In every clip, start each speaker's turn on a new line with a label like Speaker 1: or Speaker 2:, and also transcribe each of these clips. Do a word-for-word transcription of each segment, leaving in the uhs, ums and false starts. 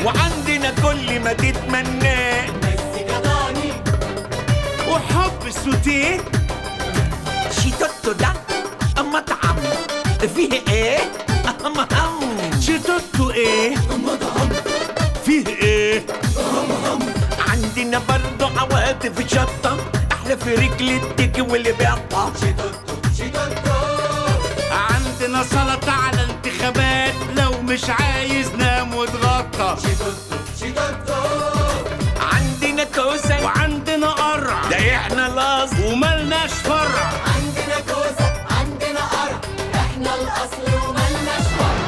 Speaker 1: وعندنا كل ما تتمناه،
Speaker 2: بس جداني
Speaker 1: وحب سوتيه. شيتوتو ده مطعم فيه ايه؟ مهم. شيتوتو ايه؟
Speaker 2: مطعم
Speaker 1: فيه ايه؟
Speaker 2: مهم.
Speaker 1: عندنا برضه عواطف شطة احلى في رجل الديك واللي بيقطع.
Speaker 2: شيتوتو شيتوتو
Speaker 1: عندنا سلطة على انتخابات لو مش عايز نام وتغطى.
Speaker 2: شيتوتو شيتوتو
Speaker 1: عندنا كوسة وعندنا قرع، ده احنا الاصل وملناش فرع.
Speaker 2: عندنا كوسة عندنا قرع، احنا الاصل وملناش فرع.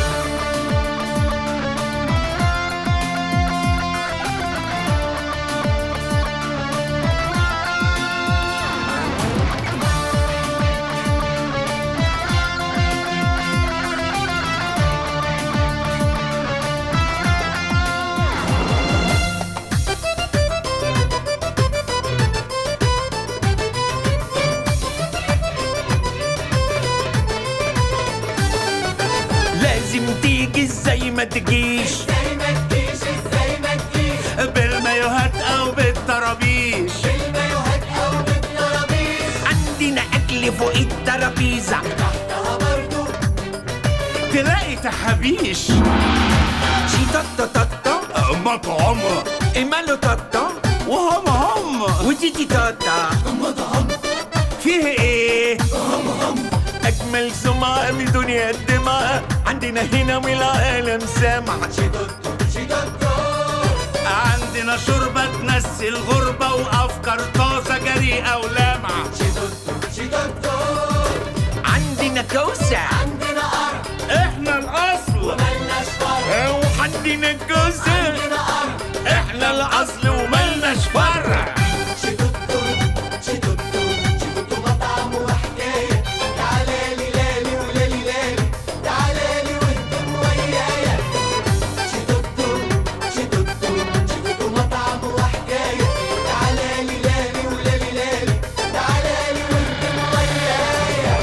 Speaker 1: لازم تيجي ازاي ما تجيش،
Speaker 2: ازاي ما تجيش ازاي ما تجيش،
Speaker 1: بالمايوهات او بالطرابيش.
Speaker 2: بالمايوهات او بالطرابيش.
Speaker 1: عندنا اكل فوق الترابيزة
Speaker 2: تحتها برضو
Speaker 1: تلاقي تحابيش. شيتوتو توتو مطعم ماله توتو وهم هم وتيتي توتا
Speaker 2: مطعم
Speaker 1: فيه ايه؟ اجمل سمعة من دنيا الدماء عندنا هنا والعالم سامع.
Speaker 2: شيتوتو شيتوتو
Speaker 1: عندنا شوربة تنسي الغربة وافكار طازة جريئة ولامعة.
Speaker 2: شيتوتو شيتوتو
Speaker 1: عندنا كوسة
Speaker 2: عندنا قرع،
Speaker 1: احنا الاصل
Speaker 2: وملناش فرع.
Speaker 1: وعندنا كوسة
Speaker 2: عندنا قرع،
Speaker 1: احنا الاصل وملناش فرع.
Speaker 2: شيتوتو شيتوتو شيتوتو مطعم وحكاية. تعالى لي لالي ولالي لالي، تعالى لي واهتم ويايا. شيتوتو شيتوتو شيتوتو مطعم وحكاية. تعالى لي لالي ولالي لالي، تعالى لي واهتم ويايا.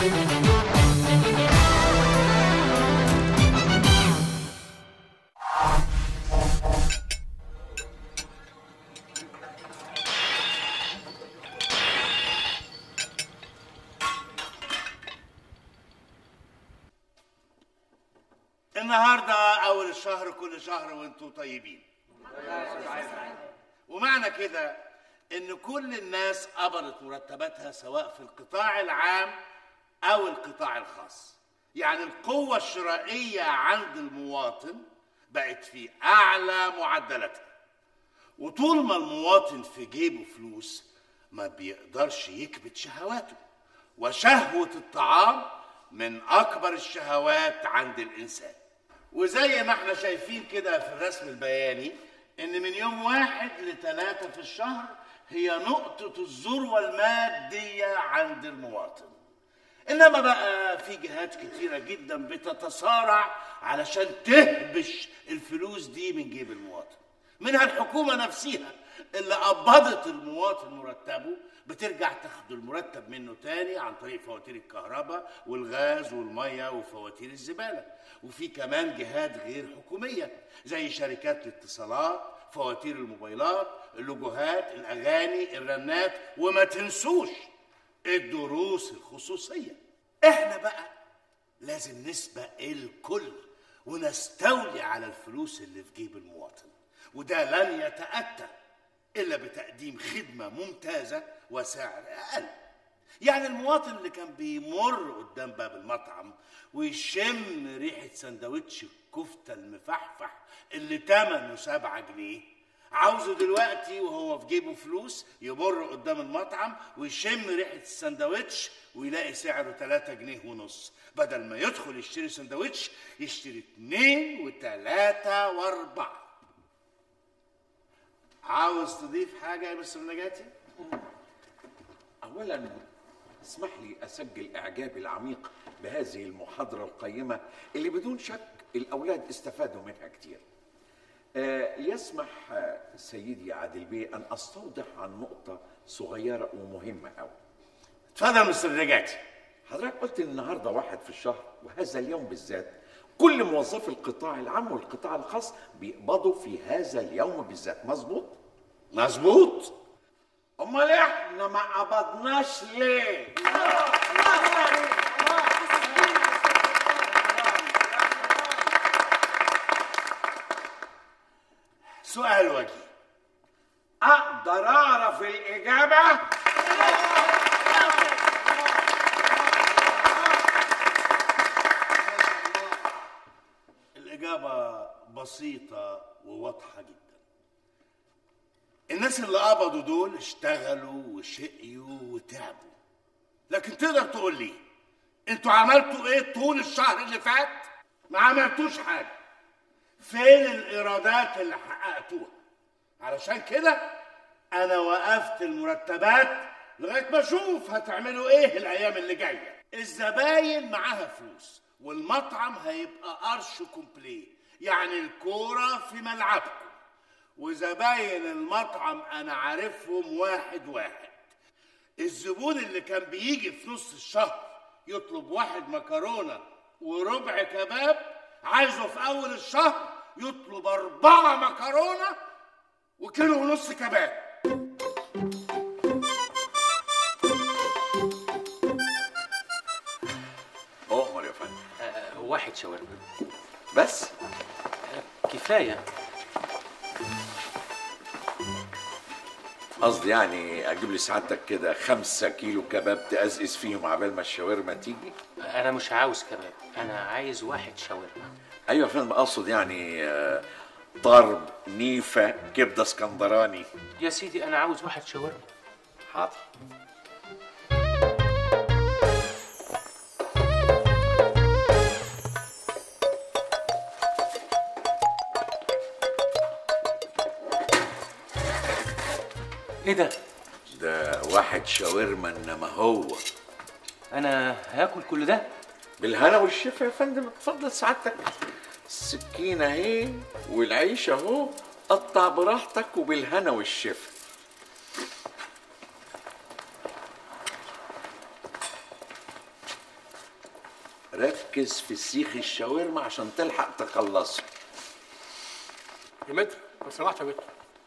Speaker 3: النهارده اول الشهر، كل شهر وانتم طيبين. ومعنى كده ان كل الناس قبضت مرتباتها سواء في القطاع العام او القطاع الخاص. يعني القوة الشرائية عند المواطن بقت في اعلى معدلاتها. وطول ما المواطن في جيبه فلوس ما بيقدرش يكبت شهواته، وشهوة الطعام من اكبر الشهوات عند الانسان. وزي ما احنا شايفين كده في الرسم البياني ان من يوم واحد لثلاثة في الشهر هي نقطة الذروة المادية عند المواطن. انما بقى في جهات كتيرة جدا بتتصارع علشان تهبش الفلوس دي من جيب المواطن. منها الحكومة نفسها اللي قبضت المواطن مرتبه بترجع تاخد المرتب منه تاني عن طريق فواتير الكهرباء والغاز والمية وفواتير الزبالة. وفي كمان جهات غير حكومية زي شركات الاتصالات، فواتير الموبايلات، اللوجوهات، الأغاني، الرنات، وما تنسوش الدروس الخصوصية. احنا بقى لازم نسبق الكل ونستولي على الفلوس اللي في جيب المواطن، وده لن يتأتى إلا بتقديم خدمة ممتازة وسعر أقل. يعني المواطن اللي كان بيمر قدام باب المطعم ويشم ريحة سندوتش الكفتة المفحفح اللي تمنه سبعة جنيه، عاوزه دلوقتي وهو في جيبه فلوس يمر قدام المطعم ويشم ريحة السندوتش ويلاقي سعره تلاتة جنيه ونص، بدل ما يدخل يشتري سندوتش يشتري اتنين وتلاتة واربعة. عاوز تضيف حاجة يا مستر نجاتي؟
Speaker 4: أولاً اسمح لي أسجل إعجابي العميق بهذه المحاضرة القيمة اللي بدون شك الأولاد استفادوا منها كتير. آه يسمح آه سيدي عادل بيه أن أستوضح عن نقطة صغيرة ومهمة أوي.
Speaker 3: اتفضل مستر نجاتي.
Speaker 4: حضرتك قلت إن النهارده واحد في الشهر، وهذا اليوم بالذات كل موظفي القطاع العام والقطاع الخاص بيقبضوا في هذا اليوم بالذات. مظبوط؟
Speaker 3: مظبوط.
Speaker 4: امال احنا ما قبضناش ليه؟
Speaker 3: سؤال وجيه.
Speaker 4: اقدر اعرف الاجابه؟
Speaker 3: الإجابة بسيطة وواضحة جدا. الناس اللي قبضوا دول اشتغلوا وشقيوا وتعبوا، لكن تقدر تقول لي انتوا عملتوا ايه طول الشهر اللي فات؟ ما عملتوش حاجة. فين الإيرادات اللي حققتوها؟ علشان كده أنا وقفت المرتبات لغاية ما أشوف هتعملوا ايه الأيام اللي جاية. الزباين معاها فلوس والمطعم هيبقى قرش كومبليه، يعني الكورة في ملعبكم، وزباين المطعم أنا عارفهم واحد واحد. الزبون اللي كان بيجي في نص الشهر يطلب واحد مكرونة وربع كباب، عايزه في أول الشهر يطلب أربعة مكرونة وكيلو ونص كباب.
Speaker 4: أؤمر يا فندم.
Speaker 5: أه واحد شاورما
Speaker 4: بس؟
Speaker 5: أه كفاية.
Speaker 4: قصدي يعني اجيب لي سعادتك كده خمسة كيلو كباب تقزقز فيهم عبال ما الشاورما تيجي؟
Speaker 5: انا مش عاوز كباب، انا عايز واحد شاورما.
Speaker 4: ايوه يا فندم، اقصد يعني طرب، نيفه، كبده اسكندراني.
Speaker 5: يا سيدي انا عاوز واحد شاورما.
Speaker 4: حاضر.
Speaker 5: ايه ده؟
Speaker 4: ده واحد شاورما انما هو.
Speaker 5: انا هاكل كل ده؟
Speaker 4: بالهنا والشفا يا فندم. اتفضل سعادتك، السكينه اهي والعيش اهو، قطع براحتك وبالهنا والشفا. ركز في سيخ الشاورما عشان تلحق تخلصه.
Speaker 6: يا متر لو سمحت يا متر.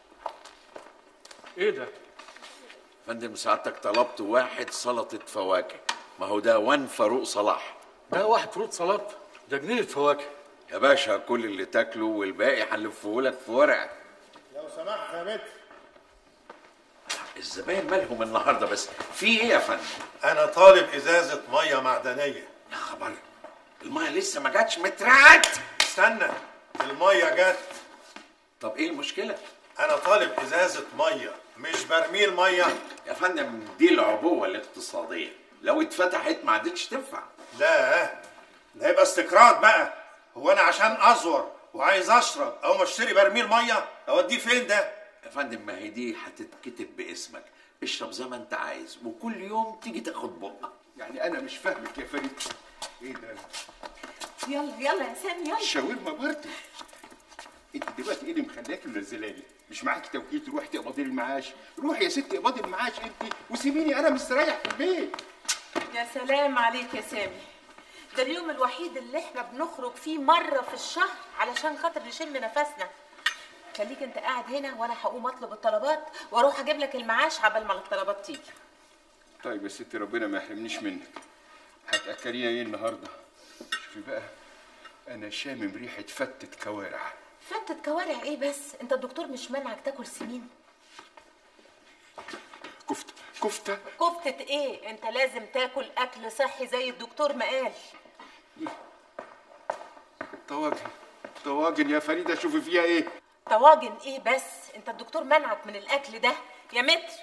Speaker 6: ايه ده؟
Speaker 4: فندم سعادتك طلبت واحد سلطة فواكه، ما هو ده وان فاروق صلاح.
Speaker 6: ده واحد فروت سلطة، ده جنينة فواكه.
Speaker 4: يا باشا كل اللي تاكله والباقي هنلفهولك في ورقة.
Speaker 3: لو سمحت يا متر.
Speaker 4: الزباين مالهم النهارده بس؟ في ايه يا فندم؟
Speaker 7: أنا طالب إزازة مية معدنية.
Speaker 4: يا خبر، المية لسه ما جاتش مترعت.
Speaker 7: استنى، المية جت.
Speaker 4: طب ايه المشكلة؟
Speaker 7: أنا طالب إزازة مية مش برميل مية.
Speaker 4: يا فندم دي العبوة الاقتصادية، لو اتفتحت ما عادتش تنفع.
Speaker 7: لا، ده يبقى استقراض بقى. هو أنا عشان أزور وعايز أشرب أو ما أشتري برميل مية أوديه فين ده؟
Speaker 4: يا فندم ما هي دي هتتكتب باسمك، اشرب زي ما انت عايز وكل يوم تيجي تاخد بقة.
Speaker 8: يعني انا مش فاهمك يا فريد. ايه ده؟
Speaker 2: يلا يلا يا سامي يلا.
Speaker 8: الشاورما برضه. انت دلوقتي ايه اللي مخلياكي منزلاني؟ مش معاكي توكيل تروحي تقبضي المعاش؟ روحي يا ستي اقبضي المعاش انت وسيبيني انا مستريح في البيت.
Speaker 9: يا سلام عليك يا سامي، ده اليوم الوحيد اللي احنا بنخرج فيه مرة في الشهر علشان خاطر نشم نفسنا. خليك انت قاعد هنا وانا هقوم اطلب الطلبات واروح اجيب لك المعاش عبال ما الطلبات تيجي.
Speaker 8: طيب يا ستي ربنا ما يحرمنيش منك. هتاكلينا ايه النهارده؟ شوفي بقى، انا شامم ريحه فتة كوارع.
Speaker 9: فتة كوارع ايه بس؟ انت الدكتور مش منعك تاكل سمين؟
Speaker 8: كفته كفته
Speaker 9: كفتة ايه؟ انت لازم تاكل اكل صحي زي الدكتور ما قال.
Speaker 8: طواجن طواجن يا فريده، شوفي فيها ايه.
Speaker 9: طواجن ايه بس؟ انت الدكتور منعك من الاكل ده يا متر.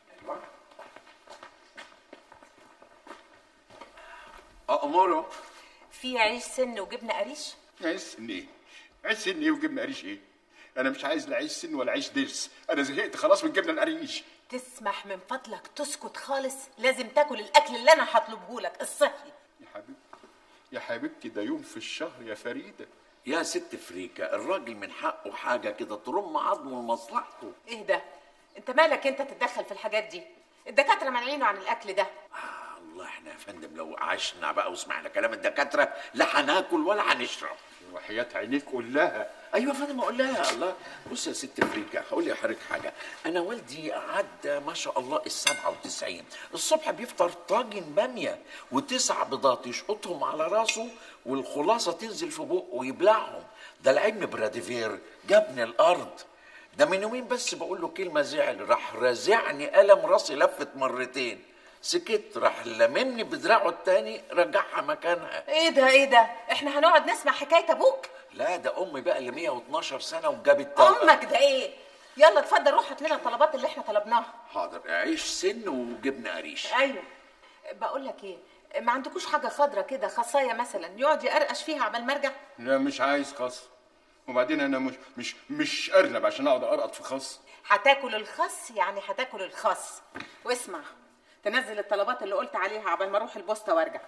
Speaker 4: أأمره.
Speaker 9: في عيش سن وجبنه قريش؟
Speaker 8: عيش سن ايه؟ عيش سن ايه وجبنه قريش ايه؟ انا مش عايز لا عيش سن ولا عيش ضرس، انا زهقت خلاص من الجبنه القريش.
Speaker 9: تسمح من فضلك تسكت خالص؟ لازم تاكل الاكل اللي انا هطلبه لك الصحي.
Speaker 8: يا حبيبتي يا حبيبتي ده يوم في الشهر يا فريده.
Speaker 4: يا ست فريكة، الراجل من حقه حاجة كده ترم عظمه لمصلحته.
Speaker 9: ايه ده؟ انت مالك انت تتدخل في الحاجات دي؟ الدكاترة مانعينه عن الاكل ده.
Speaker 4: آه الله الله احنا يا فندم لو عشنا بقى وسمعنا كلام الدكاتره لا هناكل ولا هنشرب.
Speaker 8: وحياة عينيك قول لها.
Speaker 4: ايوه يا فندم اقول لها. الله بص يا ست فريكه هقول لحضرتك حاجه، انا والدي عدى ما شاء الله ال سبعة وتسعين، الصبح بيفطر طاجن باميه وتسع بيضات يشقطهم على راسه والخلاصه تنزل في بقه ويبلعهم. ده العلم براديفير جابني الارض. ده من يومين بس بقول له كلمه زعل راح رازعني قلم راسي لفت مرتين، سكت راح لممني بدراعه التاني رجعها مكانها.
Speaker 9: ايه ده ايه ده؟ احنا هنقعد نسمع حكايه ابوك؟
Speaker 4: لا ده امي بقى اللي مية واتناشر سنه وجابت
Speaker 9: امك ده ايه؟ يلا اتفضل روح هات لنا الطلبات اللي احنا طلبناها.
Speaker 4: حاضر، عيش سن وجبنه قريش.
Speaker 9: ايوه بقول لك ايه، ما عندكوش حاجه خضره كده خصايه مثلا يقعد يقرقش فيها عبال ما ارجع؟
Speaker 8: لا مش عايز خس، وبعدين انا مش مش مش ارنب عشان اقعد ارقط في خس.
Speaker 9: هتاكل الخس يعني هتاكل الخس. واسمع تنزل الطلبات اللي قلت عليها عبال ما اروح البوسطه وارجع.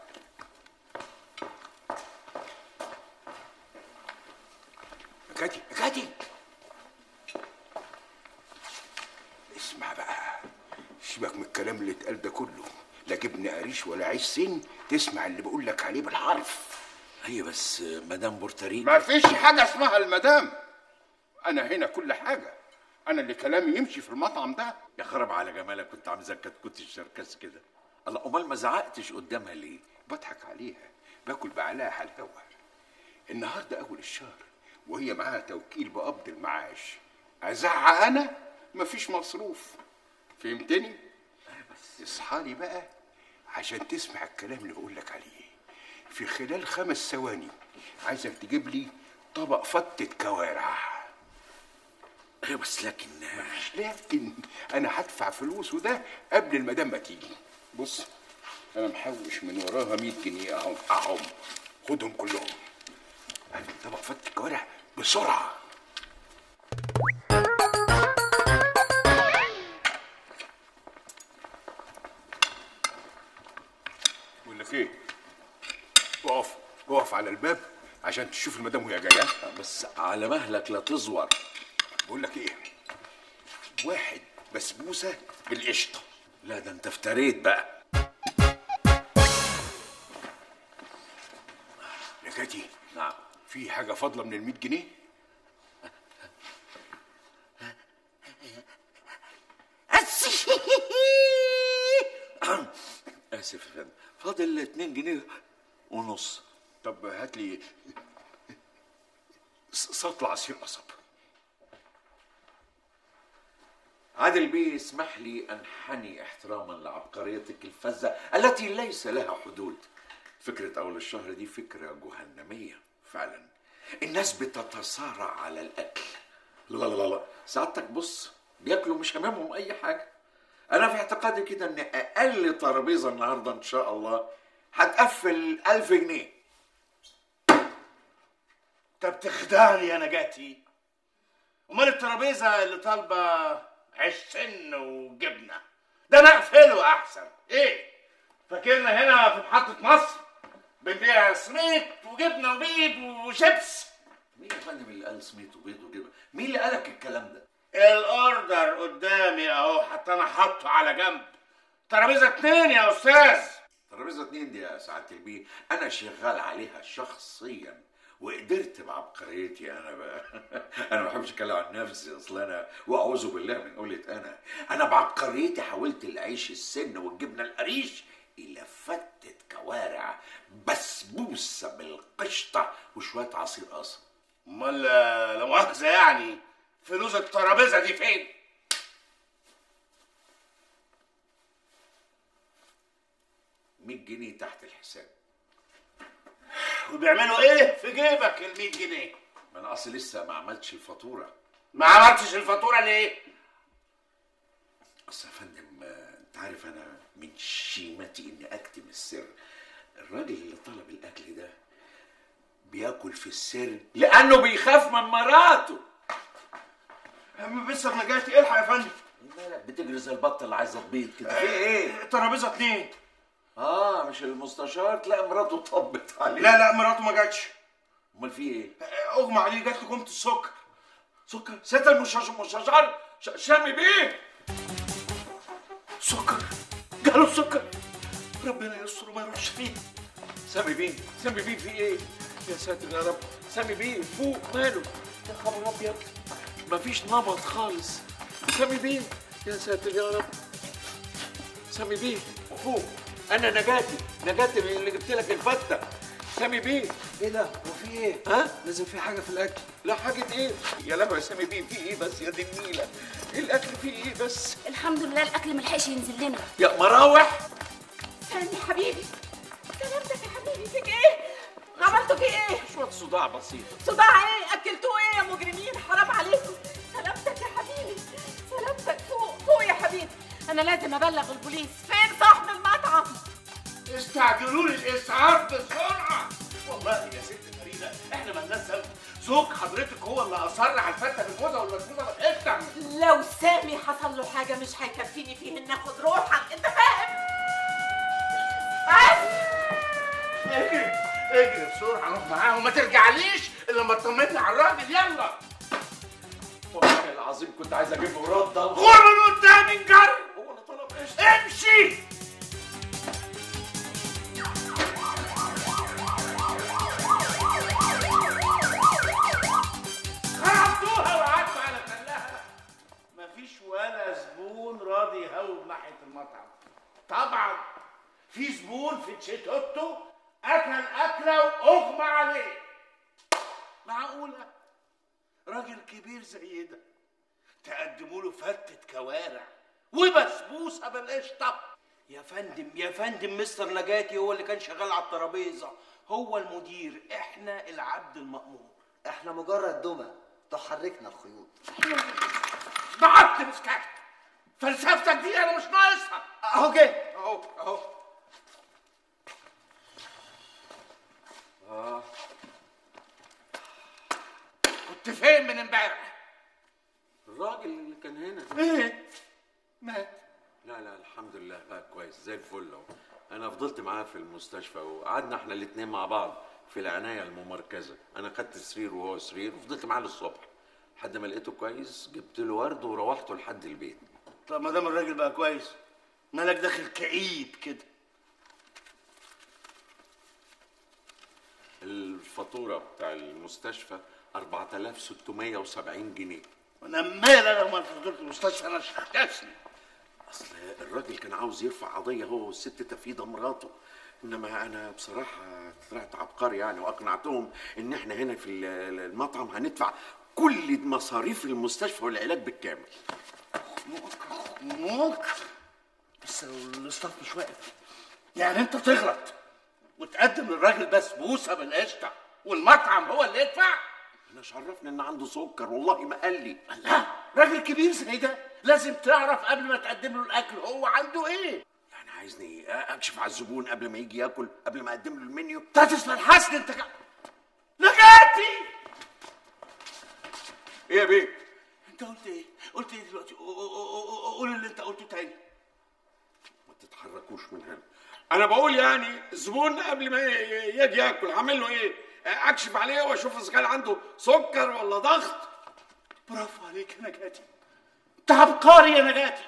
Speaker 8: كاتي كاتي اسمع بقى، سيبك من الكلام اللي اتقال ده كله، لا جبن قريش ولا عيش سن، تسمع اللي بقول لك عليه بالحرف.
Speaker 4: ايوه بس مدام بورتريك
Speaker 8: ما فيش حاجه اسمها المدام، انا هنا كل حاجه، انا اللي كلامي يمشي في المطعم ده.
Speaker 4: يا خرب على جمالك، كنت عامل زي كتكوت الشركس كده. الله امال ما زعقتش قدامها ليه؟
Speaker 8: بضحك عليها، باكل بعلاها على الهوا. النهارده اول الشهر وهي معاها توكيل بقبض المعاش، ازعق انا؟ مفيش مصروف، فهمتني؟ بس اصحالي بقى عشان تسمع الكلام اللي بقول لك عليه. في خلال خمس ثواني عايزك تجيب لي طبق فتة كوارع.
Speaker 4: ايوه بس لكن
Speaker 8: مفيش لكن، انا هدفع فلوس وده قبل المدام ما تيجي. بص انا محوش من وراها مية جنيه اهم اهم، خدهم كلهم. هات لي طبق فتة كوارع بسرعه. بقول لك ايه، اقف اقف على الباب عشان تشوف المدام وهي جايه.
Speaker 4: بس على مهلك لا تزور.
Speaker 8: بقول لك ايه، واحد بسبوسه بالقشطه.
Speaker 4: لا ده انت افتريت بقى.
Speaker 8: يا كاتي
Speaker 4: نعم
Speaker 8: في حاجه فاضله من المية جنيه؟
Speaker 4: اسف يا فندم، فاضل اتنين جنيه ونص.
Speaker 8: طب هات لي سطل عصير قصب.
Speaker 4: عادل بيه اسمح لي انحني احتراما لعبقريتك الفذة التي ليس لها حدود. فكرة اول الشهر دي فكرة جهنمية فعلا. الناس بتتصارع على الاكل. لا لا لا سعادتك بص بياكلوا مش هممهم اي حاجة. انا في اعتقادي كده ان اقل ترابيزة النهاردة ان شاء الله هتقفل الف جنيه.
Speaker 3: انت بتخدعني يا نجاتي. امال الترابيزة اللي طالبة عيش سن وجبنة ده نقفله احسن. ايه فاكرنا هنا في محطة مصر بنبيع سميت وجبنة وبيض وشيبس؟
Speaker 4: مين يا فندم اللي قال سميت وبيض وجبنة؟ مين اللي قالك الكلام ده؟
Speaker 3: الاوردر قدامي اهو، حتى انا حاطه على جنب. ترابيزة اتنين يا استاذ.
Speaker 4: ترابيزة اتنين دي يا سعادة البيه انا شغال عليها شخصيا وقدرت بعبقريتي انا بقى. انا ما بحبش اتكلم عن نفسي اصل انا واعوذ بالله من قولة انا. انا بعبقريتي حولت العيش السن والجبنه القريش الى فتة كوارع بسبوسه بالقشطه وشويه عصير قصب.
Speaker 3: امال لا مؤاخذه يعني فلوس الترابيزه دي فين؟
Speaker 4: مية جنيه تحت الحساب.
Speaker 3: وبيعملوا ايه في جيبك ال مية جنيه؟
Speaker 4: ما انا اصل لسه ما عملتش الفاتوره.
Speaker 3: ما عملتش الفاتوره ليه؟
Speaker 4: اصل يا فندم انت عارف انا من شيمتي اني اكتم السر. الراجل اللي طلب الاكل ده بياكل في السر لانه بيخاف من مراته.
Speaker 3: بس نجاتي الحق يا فندم.
Speaker 4: مالك بتجري زي البطه اللي عايزه تبيض كده؟ في ايه؟
Speaker 3: ترابيزه اتنين.
Speaker 4: اه مش المستشار تلاقي مراته طبت عليه.
Speaker 3: لا لا مراته ما جاتش.
Speaker 4: امال في ايه؟
Speaker 3: اغمى عليه جات له كومه السكر.
Speaker 4: سكر؟ ست المستشار شامي بيه سكر؟ جاله السكر؟
Speaker 3: ربنا يستر وما يروحش فيه.
Speaker 4: سامي بيه، سامي بيه في ايه؟ يا ساتر يا رب، سامي بيه فوق ماله؟ يا خبر ابيض، مفيش نبض خالص. سامي بيه، يا ساتر يا رب. سامي بيه فوق، انا نجاتي، نجاتي اللي جبت لك الفته. سامي بيه.
Speaker 10: ايه ده؟ هو في ايه؟
Speaker 4: ها؟
Speaker 10: لازم في حاجه في الاكل.
Speaker 4: لا حاجه ايه؟ يا لهوي يا سامي بيه، في ايه بس يا دي النيله؟ الاكل فيه ايه بس؟
Speaker 11: الحمد لله الاكل ملحقش ينزل لنا.
Speaker 4: يا مراوح.
Speaker 9: سامي حبيبي، سلامتك يا حبيبي، فيك ايه؟ عملتوا فيه ايه؟
Speaker 4: شويه صداع بسيط.
Speaker 9: صداع ايه؟ اكلتوه ايه يا مجرمين؟ حرام عليكم. سلامتك يا حبيبي، سلامتك. فوق فوق يا حبيبي، انا لازم ابلغ البوليس. فين صاحب المطعم؟
Speaker 3: استعجلوا لي الاسعاف بسرعه. والله يا ست فريده احنا مالناش ذنب، زوج حضرتك هو اللي اصر على الفته بالجوزه والبسبوسه والقشطه.
Speaker 9: لو سامي حصل له حاجه مش هيكفيني فيه ان اخد روحك، انت فاهم؟
Speaker 3: اجري اجري بسرعه، روح معاهم وما ترجعليش الا لما تطمني على الراجل. يلا.
Speaker 4: والله العظيم كنت عايز اجيب له رده.
Speaker 3: غور من قدامي انجر.
Speaker 4: هو اللي طلب قشطه.
Speaker 3: امشي. خربتوها وقعدتوا على تلها. مفيش ولا زبون راضي يهوب ناحيه المطعم. طبعا في زبون في تشيتوتو اكل اكله واغمى عليه. معقوله راجل كبير زي ده تقدموا له فتة كوارع وبسبوسه بالقشطه؟
Speaker 5: يا فندم يا فندم، مستر نجاتي هو اللي كان شغال على الترابيزه، هو المدير، احنا العبد المأمور.
Speaker 10: احنا مجرد دمى تحركنا الخيوط.
Speaker 3: بعت مسكت فلسفتك دي انا مش ناقصها.
Speaker 10: اهو جه
Speaker 4: اهو اهو.
Speaker 3: اه كنت فين من امبارح؟
Speaker 4: الراجل اللي كان هنا
Speaker 3: ايه؟ مات؟
Speaker 4: لا لا الحمد لله بقى كويس زي الفل اهو. انا فضلت معاه في المستشفى وقعدنا احنا الاثنين مع بعض في العنايه الممركزه، انا خدت سرير وهو سرير وفضلت معاه للصبح لحد ما لقيته كويس، جبت له ورد وروحته لحد البيت.
Speaker 3: طب ما دام الراجل بقى كويس مالك داخل كئيب كده؟
Speaker 4: الفاتوره بتاع المستشفى أربعة آلاف وستمية وسبعين جنيه.
Speaker 3: وانا مال انا وما فضلت المستشفى انا شخصني.
Speaker 4: اصل الراجل كان عاوز يرفع قضيه هو والست تفيده مراته، انما انا بصراحه طلعت عبقري يعني واقنعتهم ان احنا هنا في المطعم هندفع كل مصاريف المستشفى والعلاج بالكامل.
Speaker 3: موك بس لو الاستاف مش واقف يعني انت تغلط وتقدم للراجل بسبوسه بالقشطه والمطعم هو اللي يدفع؟
Speaker 4: انا مش عرفني ان عنده سكر، والله ما قال لي.
Speaker 3: لا راجل كبير زي ده لازم تعرف قبل ما تقدم له الاكل هو عنده ايه.
Speaker 4: يعني عايزني اكشف على الزبون قبل ما يجي ياكل، قبل ما اقدم له المنيو؟
Speaker 3: انت هتسمع الحسن انت ك... نجاتي.
Speaker 4: ايه يا بيه؟
Speaker 3: انت قلت ايه؟ قلت ايه دلوقتي؟ قول اللي انت قلته تاني.
Speaker 4: ما تتحركوش من هنا. انا بقول يعني الزبون قبل ما يجي ياكل هعمل له ايه؟ اكشف عليه واشوف اذا كان عنده سكر ولا ضغط.
Speaker 3: برافو عليك يا نجاتي، انت عبقري يا نجاتي.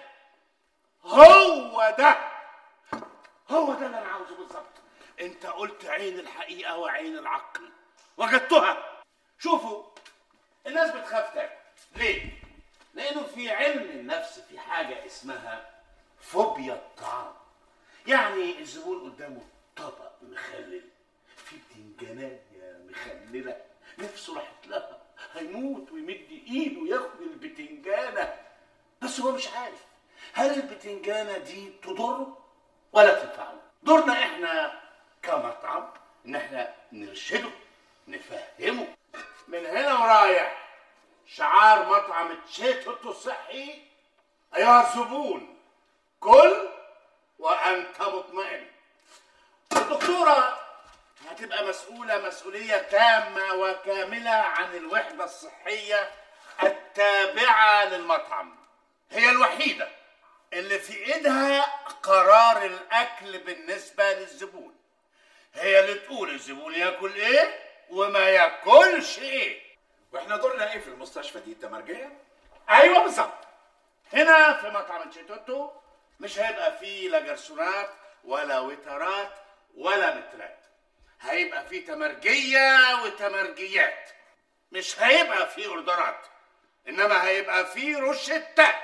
Speaker 3: هو ده هو ده اللي انا عاوزه بالظبط. انت قلت عين الحقيقه وعين العقل، وجدتها. شوفوا الناس بتخاف تاكل ليه؟ لانه في علم النفس في حاجه اسمها فوبيا الطعام. يعني الزبون قدامه طبق مخلل في بتنجانات مخلله نفسه راحت لها، هيموت ويمد ايده ياخد البتنجانه، بس هو مش عارف هل البتنجانه دي تضره ولا تنفعه. دورنا احنا كمطعم ان احنا نرشده نفهمه. من هنا ورايح شعار مطعم تشيتوتو الصحي: ايها الزبون كل وانت مطمئن. الدكتوره هتبقى مسؤولة مسؤولية تامة وكاملة عن الوحدة الصحية التابعة للمطعم. هي الوحيدة اللي في ايدها قرار الاكل بالنسبة للزبون. هي اللي تقول الزبون ياكل ايه وما ياكلش ايه.
Speaker 4: واحنا دورنا ايه في المستشفى دي؟ التمرجية؟
Speaker 3: ايوه بالظبط. هنا في مطعم تشيتوتو مش هيبقى فيه لا جرسونات ولا وترات ولا مترات. هيبقى في تمرجية وتمرجيات، مش هيبقى في اوردرات، انما هيبقى في روشتات.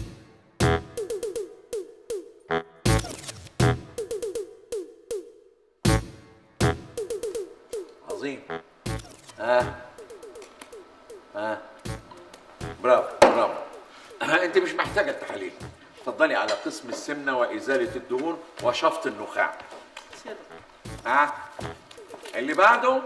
Speaker 4: عظيم. ها ها برافو برافو. ها انت مش محتاجه التحاليل، اتفضلي على قسم السمنه وازاله الدهون وشفط النخاع. ها اللي بعده.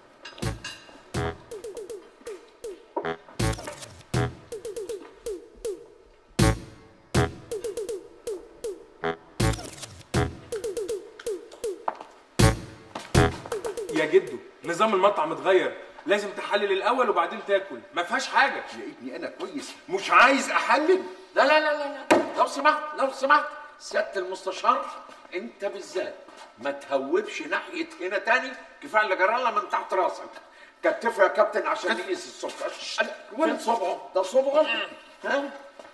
Speaker 12: يا جدو نظام المطعم اتغير، لازم تحلل الاول وبعدين تاكل، ما فيهاش حاجه.
Speaker 8: يا ابني انا كويس، مش عايز احلل.
Speaker 4: لا لا لا لا لا لو سمحت لو سمحت سياده المستشار، انت بالذات ما تهوبش ناحيه هنا تاني، كفايه اللي جرالنا من تحت راسك. كتفه يا كابتن عشان نقيس السكر. فين صبعه؟ ده صبعه؟ ها؟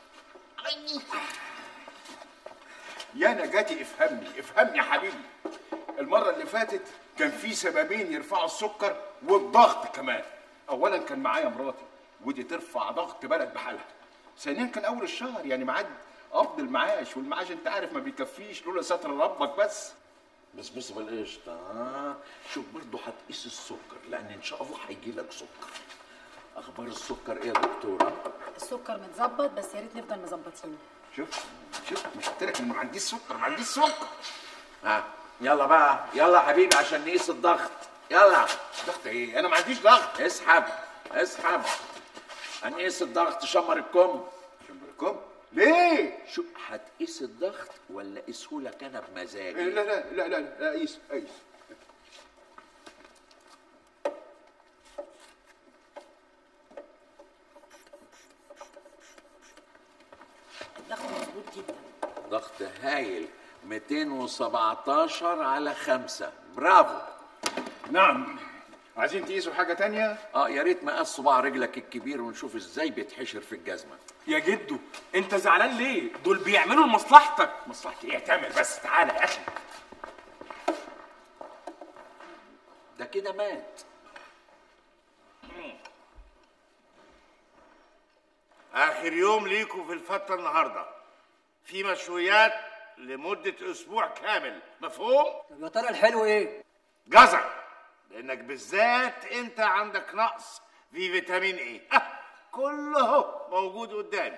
Speaker 8: يا نجاتي افهمني افهمني يا حبيبي. المره اللي فاتت كان في سببين يرفعوا السكر والضغط كمان. اولا كان معايا مراتي ودي ترفع ضغط بلد بحالها. ثانيا كان اول الشهر يعني معاد قبض المعاش، والمعاش انت عارف ما بيكفيش لولا ستر ربك بس.
Speaker 4: بس بص بالقشطه. ها شوف برضه هتقيس السكر لان ان شاء الله هيجي لك سكر. اخبار السكر ايه يا دكتوره؟
Speaker 11: السكر متظبط بس يا ريت نفضل مظبطينه.
Speaker 8: شوف شوف مش قلت لك انه ما عنديش سكر ما عنديش سكر.
Speaker 4: ها يلا بقى يلا يا حبيبي عشان نقيس الضغط. يلا.
Speaker 8: ضغط ايه؟ انا ما عنديش ضغط.
Speaker 4: اسحب اسحب. هنقيس الضغط. شمر الكم.
Speaker 8: شمر الكم؟ ليه؟
Speaker 4: شو هتقيس الضغط ولا اقيسهولك انا بمزاجي؟
Speaker 8: لا لا لا لا لا قيس قيس.
Speaker 9: الضغط مظبوط جدا.
Speaker 4: ضغط هايل. مئتين وسبعتاشر على خمسة. برافو.
Speaker 8: نعم. عايزين تقيسوا حاجة تانية؟
Speaker 4: اه يا ريت مقاس صباع رجلك الكبير ونشوف ازاي بيتحشر في الجزمة.
Speaker 12: يا جدو انت زعلان ليه؟ دول بيعملوا لمصلحتك.
Speaker 8: مصلحتي ايه؟ تعمل بس تعالى يا اخي.
Speaker 4: ده كده مات.
Speaker 3: اخر يوم ليكوا في الفترة النهاردة، في مشويات لمدة اسبوع كامل، مفهوم؟
Speaker 10: طب يا ترى الحلو ايه؟
Speaker 3: جزر، لانك بالذات انت عندك نقص في فيتامين ايه. أه كله اهو موجود قدامي.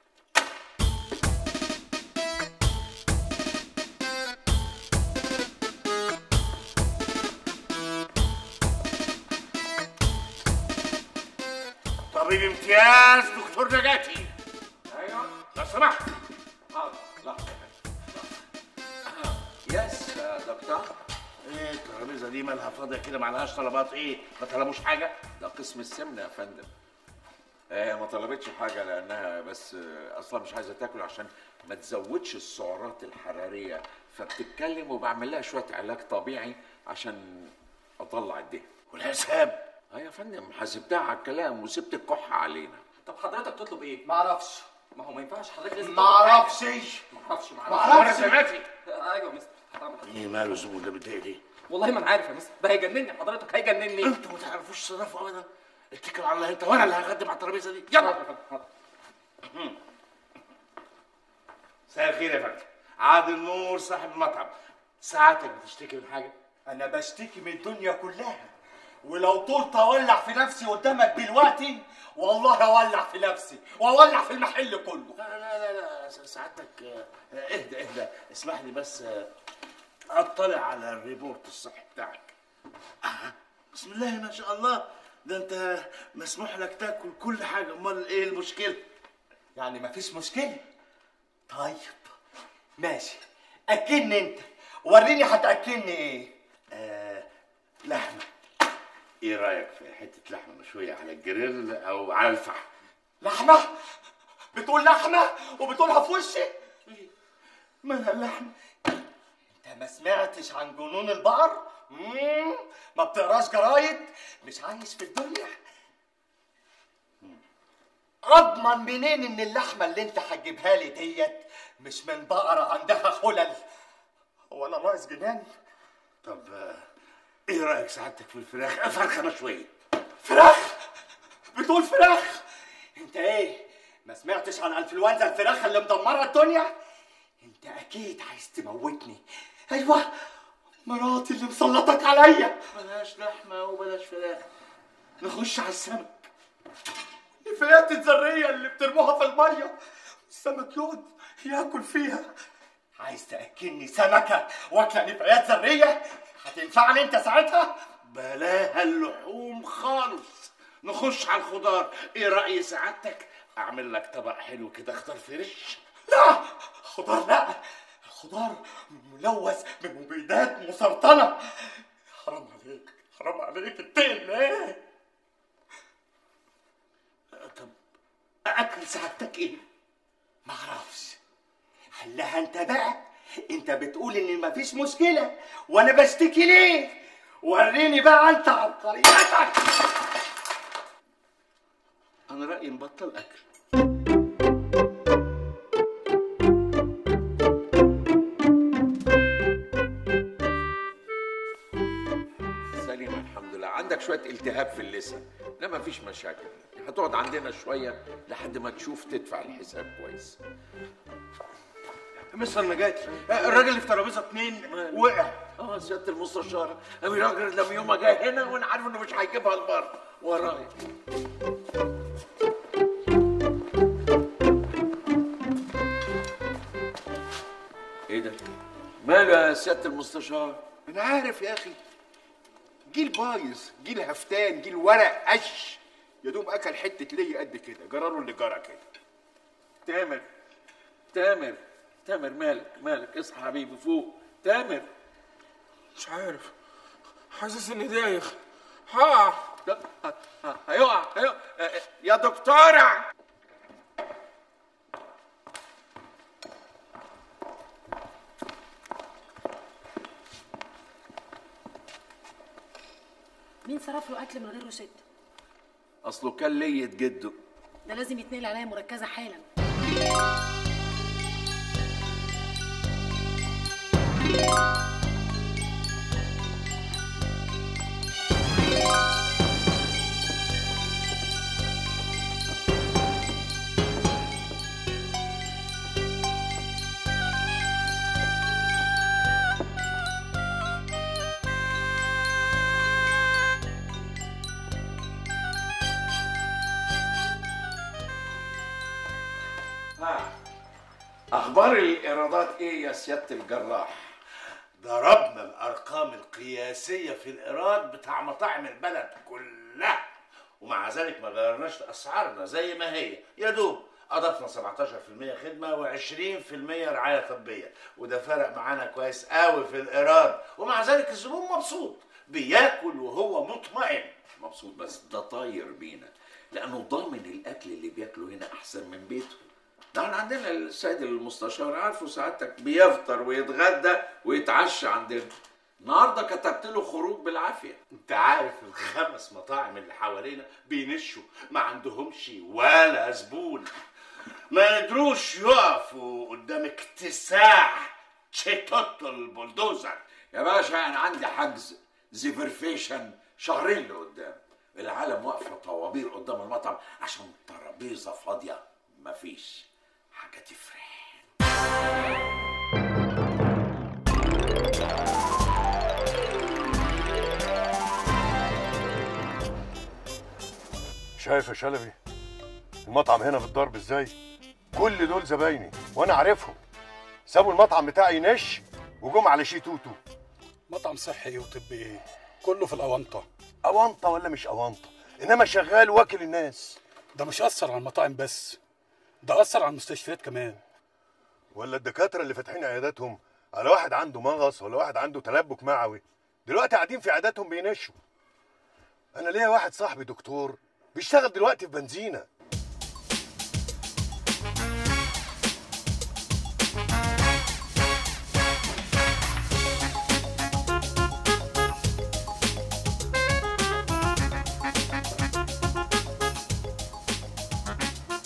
Speaker 3: طبيب امتياز دكتور نجاتي.
Speaker 4: ايوه
Speaker 3: لو سمحت.
Speaker 4: حاضر. لحظة يس يا دكتور.
Speaker 3: ايه الترابيزه دي مالها فاضيه كده؟ معلهاش طلبات ايه؟ ما طلبوش حاجه؟
Speaker 4: ده قسم السمنه يا فندم. هي ما طلبتش حاجه لانها بس اصلا مش عايزه تاكل عشان ما تزودش السعرات الحراريه، فبتتكلم وبعمل لها شويه علاج طبيعي عشان اطلع الدهن.
Speaker 3: والحساب؟
Speaker 4: اه يا فندم حاسبتها على الكلام وسبت الكحه علينا.
Speaker 13: طب حضرتك تطلب ايه؟
Speaker 10: معرفش.
Speaker 13: ما هو ما ينفعش حضرتك لازم
Speaker 10: معرفش.
Speaker 13: معرفش
Speaker 3: وانا سمعتي؟
Speaker 13: ايوه يا مستر.
Speaker 3: ايه ماله الزبون ده متضايق ليه؟
Speaker 13: والله ما انا عارف يا مستر، ده هيجنني حضرتك هيجنني.
Speaker 3: انتوا ما تعرفوش تصرفوا ابدا. اتكل على الله انت وانا اللي هقدم على الترابيزه دي. يلا. مساء الخير يا فندم. عادل نور صاحب المطعم. ساعتك بتشتكي من حاجه؟
Speaker 14: انا بشتكي من الدنيا كلها، ولو طولت اولع في نفسي قدامك دلوقتي والله اولع في نفسي واولع في المحل كله.
Speaker 3: لا لا لا لا سعادتك اهدى اهدى. اسمح لي بس اطلع على الريبورت الصحي بتاعك. آه. بسم الله ما شاء الله، ده انت مسموح لك تاكل كل حاجه. امال ايه المشكله؟
Speaker 14: يعني مفيش مشكله؟ طيب ماشي، اكلني انت، وريني هتاكلني ايه.
Speaker 3: آه لحمه. ايه رايك في حته لحمه مشويه على الجريل او على الفحم؟
Speaker 14: لحمه؟ بتقول لحمه وبتقولها في وشي؟
Speaker 3: مالها اللحمه؟
Speaker 14: انت ما سمعتش عن جنون البقر؟ مم. ما بتقراش جرايد؟ مش عايش في الدنيا؟ اضمن منين ان اللحمه اللي انت هتجيبها لي ديت مش من بقره عندها خلل؟ هو انا ناقص جنان؟
Speaker 3: طب آه، ايه رايك سعادتك في الفراخ فرخه مشويه؟
Speaker 14: فراخ؟ بتقول فراخ؟ انت ايه؟ ما سمعتش عن انفلونزا الفراخ اللي مدمره الدنيا؟ انت اكيد عايز تموتني. ايوه، مراتي اللي مسلطك عليا.
Speaker 3: بلاش لحمه وبلاش فراخ، نخش على السمك.
Speaker 14: النفايات الذريه اللي بترموها في الميه السمك يقعد ياكل فيها. عايز تاكلني سمكه واكله نفايات ذريه؟ هتنفعني انت ساعتها؟
Speaker 3: بلاها اللحوم خالص، نخش على الخضار. ايه رأي سعادتك اعمل لك طبق حلو كده خضار فريش؟
Speaker 14: لا خضار لا، الخضار ملوث بمبيدات مسرطنه. حرام عليك حرام عليك، اتقي الله.
Speaker 3: طب اكل سعادتك ايه؟
Speaker 14: معرفش، حلها انت بقى. انت بتقول ان مفيش مشكله وانا بشتكي ليه؟ وريني بقى انت عبقريتك.
Speaker 3: انا رأيي نبطل اكل.
Speaker 4: سليمة الحمد لله. عندك شوية التهاب في اللسان، لا مفيش مشاكل، هتقعد عندنا شوية لحد ما تشوف تدفع الحساب كويس.
Speaker 5: مستر نجاتي، الراجل اللي في ترابيزه اتنين وقع.
Speaker 4: اه سيادة المستشار، الراجل لما يوم جه هنا وانا عارف انه مش هيجيبها لبره ورايا. ايه ده؟ ماله يا سيادة المستشار؟
Speaker 8: انا عارف يا اخي، جيل بايظ، جيل هفتان، جيل ورق قش، يا دوب اكل حته ليا قد كده، جراله اللي جرى كده.
Speaker 4: تامر تامر تامر، مالك مالك؟ اصحى حبيبي فوق. تامر
Speaker 6: مش عارف، حاسس اني دايخ. ها
Speaker 4: هيقع هيقع يا دكتورة.
Speaker 11: مين صرف له اكل من غير روشته؟
Speaker 4: اصله كان لية جده.
Speaker 11: ده لازم يتنقل عنايه مركزه حالا.
Speaker 4: اخبار الايرادات ايه يا سياده الجراح؟
Speaker 3: ضربنا الارقام القياسيه في الايراد بتاع مطاعم البلد كلها، ومع ذلك ما غيرناش اسعارنا زي ما هي، يا دوب اضفنا سبعتاشر في المية خدمه وعشرين في المية رعايه طبيه، وده فرق معانا كويس قوي في الايراد، ومع ذلك الزبون مبسوط بياكل وهو مطمئن.
Speaker 4: مبسوط بس ده طاير بينا، لانه ضامن الاكل اللي بياكله هنا احسن من بيته. ده احنا عندنا السيد المستشار عارفه سعادتك بيفطر ويتغدى ويتعشى عندنا. النهارده كتبت له خروج بالعافيه.
Speaker 3: انت عارف الخمس مطاعم اللي حوالينا بينشوا، ما عندهمش ولا زبون، ما يقدروش يقفوا قدام اكتساح تشيتوتو البلدوزر.
Speaker 4: يا باشا انا عندي حجز زيفرفيشن شهرين لقدام، العالم واقفه طوابير قدام المطعم عشان ترابيزه فاضيه مفيش حاجه تفرح.
Speaker 7: شايف يا شلبي المطعم هنا بالضرب ازاي؟ كل دول زبايني وانا عارفهم، سابوا المطعم بتاعي ينش وجم على شي توتو.
Speaker 15: مطعم صحي ايه وطبي ايه؟ كله في الاونطه.
Speaker 7: اونطه ولا مش اونطه، انما شغال واكل الناس.
Speaker 15: ده مش اثر على المطاعم بس، ده اثر على المستشفيات كمان.
Speaker 7: ولا الدكاتره اللي فاتحين عياداتهم على واحد عنده مغص ولا واحد عنده تلبك معوي، دلوقتي قاعدين في عياداتهم بينشوا. انا ليا واحد صاحبي دكتور بيشتغل دلوقتي في بنزينه.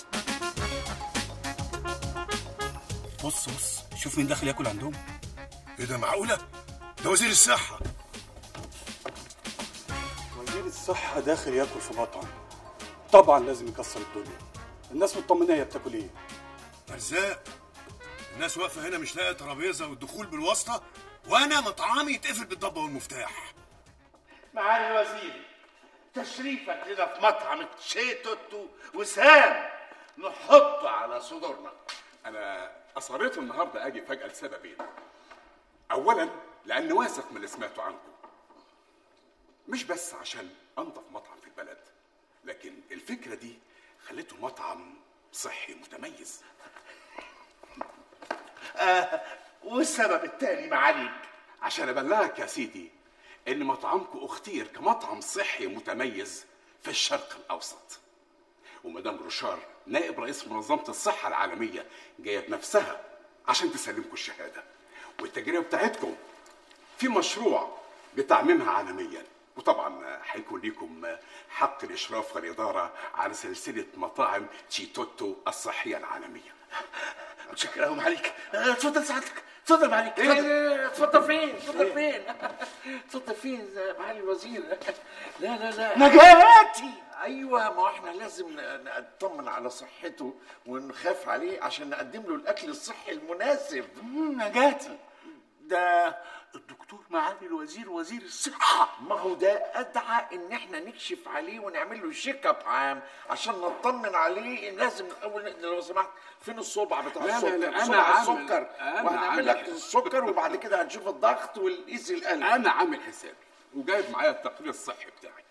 Speaker 15: بص بص شوف مين داخل ياكل عندهم.
Speaker 7: ايه ده معقوله؟ ده وزير الصحه.
Speaker 15: وزير الصحه داخل ياكل في مطعم، طبعا لازم يكسر الدنيا. الناس مطمنه هي بتاكل ايه؟
Speaker 7: ارزاق. الناس واقفه هنا مش لاقيه ترابيزه والدخول بالواسطه، وانا مطعمي يتقفل بالضبه والمفتاح.
Speaker 3: معالي الوزير، تشريفك لنا في مطعم تشي توتو وسام نحطه على صدورنا.
Speaker 8: انا اصريت النهارده اجي فجاه لسببين. اولا لاني واثق من اللي سمعته عنكم، مش بس عشان انضف مطعم في البلد، لكن الفكره دي خليته مطعم صحي متميز.
Speaker 3: آه والسبب التاني معاليك؟
Speaker 8: عشان ابلغك يا سيدي ان مطعمكم اختير كمطعم صحي متميز في الشرق الاوسط، ومدام روشار نائب رئيس منظمه الصحه العالميه جايه بنفسها عشان تسلمكم الشهاده، والتجربه بتاعتكم في مشروع بتعميمها عالميا، وطبعا هيكون ليكم حق الاشراف والاداره على سلسله مطاعم تشيتوتو الصحيه العالميه.
Speaker 3: متشكر قوي معاليك. اتفضل سعادتك، اتفضل معاليك.
Speaker 4: ايه اتفضل فين؟ اتفضل فين؟ اتفضل فين معالي الوزير؟ لا لا لا
Speaker 3: نجاتي.
Speaker 4: ايوه، ما احنا لازم نطمن على صحته ونخاف عليه عشان نقدم له الاكل الصحي المناسب.
Speaker 3: نجاتي ده الدكتور معالي الوزير وزير الصحة.
Speaker 4: ما هو ده أدعى إن إحنا نكشف عليه ونعمل له شيك اب عام عشان نطمن عليه. لازم الأول لو سمحت فين الصبع بتاع
Speaker 8: لا
Speaker 4: السكر؟
Speaker 8: لا لا
Speaker 4: صبع
Speaker 8: أنا عامل
Speaker 4: السكر، وهنعمل لك السكر وبعد كده هنشوف الضغط والقيس القلب.
Speaker 8: أنا عامل حسابي وجايب معايا التقرير الصحي بتاعي.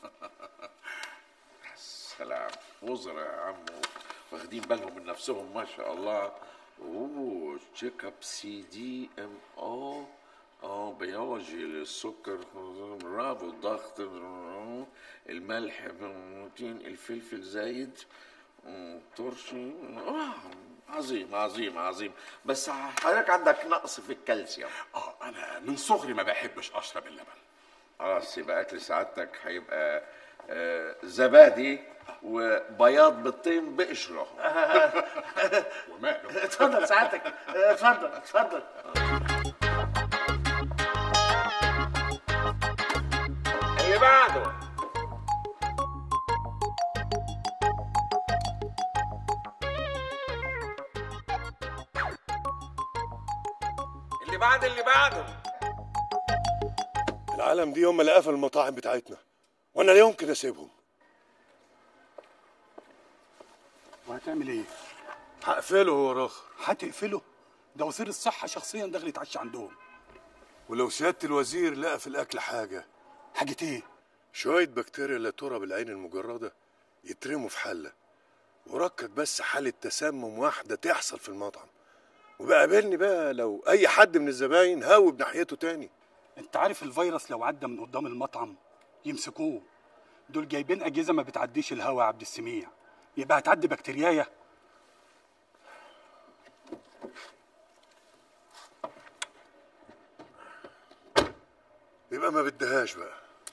Speaker 4: سلام، وزراء يا عم واخدين بالهم من نفسهم ما شاء الله. اوه تشيك اب سي دي ام او اه بيولوجي للسكر، برافو، الضغط، الملح، الفلفل زايد، ترشي. اه عظيم عظيم عظيم. بس حضرتك عندك نقص في الكالسيوم.
Speaker 8: اه انا من صغري ما بحبش اشرب اللبن.
Speaker 4: خلاص يبقى اكل سعادتك هيبقى آه زبادي وبياض بالطين بقشره.
Speaker 8: وماله.
Speaker 3: اتفضل سعادتك، اتفضل اتفضل.
Speaker 4: اللي بعده. اللي بعد اللي بعده.
Speaker 7: العالم دي هم اللي قفلوا المطاعم بتاعتنا، وانا لا يمكن اسيبهم.
Speaker 15: وهتعمل ايه؟
Speaker 7: هقفله هو راخر.
Speaker 15: هتقفله؟ ده وزير الصحه شخصيا داخل يتعشى عندهم.
Speaker 7: ولو سياده الوزير لقى في الاكل حاجه.
Speaker 15: حاجه ايه؟
Speaker 7: شويه بكتيريا لا ترى بالعين المجرده يترموا في حله، وركك بس حاله تسمم واحده تحصل في المطعم، وبقى قابلني بقى لو اي حد من الزباين هاوب ناحيته تاني.
Speaker 15: انت عارف الفيروس لو عدى من قدام المطعم يمسكوه. دول جايبين اجهزه ما بتعديش الهواء يا عبد السميع، يبقى هتعدي بكتيريايه.
Speaker 7: يبقى ما بدهاش بقى.